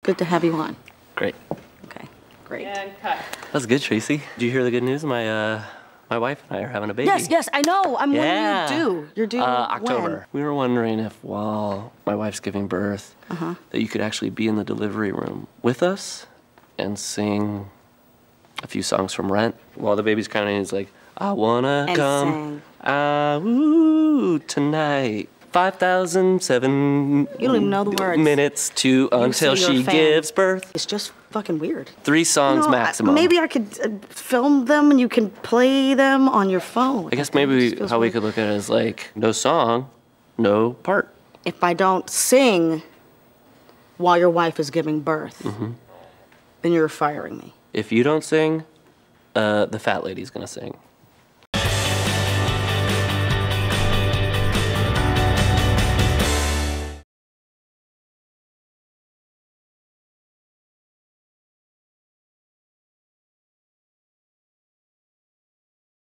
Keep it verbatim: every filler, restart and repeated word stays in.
good to have you on. Great. Okay, great. And cut. That's good, Tracy. Did you hear the good news? My uh, my wife and I are having a baby. Yes, yes, I know. I'm yeah. when are you due? You're due uh, October. when? We were wondering if while my wife's giving birth, uh-huh. that you could actually be in the delivery room with us and sing a few songs from Rent while the baby's crying. He's like, I wanna and come, sing. ah, woo, tonight. five thousand seven You don't even know the words. minutes to You until say you're she a fan. gives birth. It's just fucking weird. Three songs You know, maximum. I, maybe I could uh, film them and you can play them on your phone. I guess maybe how we could look at it is like, no song, no part. If I don't sing while your wife is giving birth, mm-hmm. then you're firing me. If you don't sing, uh, the fat lady's gonna sing.